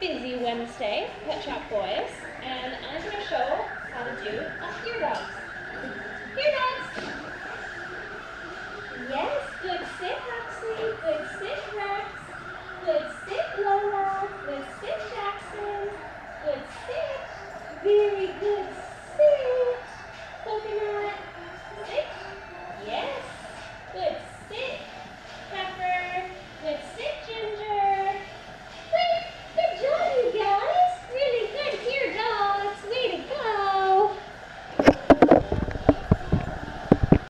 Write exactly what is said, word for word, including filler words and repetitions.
busy Wednesday, Pet Shop Boys, and I'm going to show how to do a few dogs.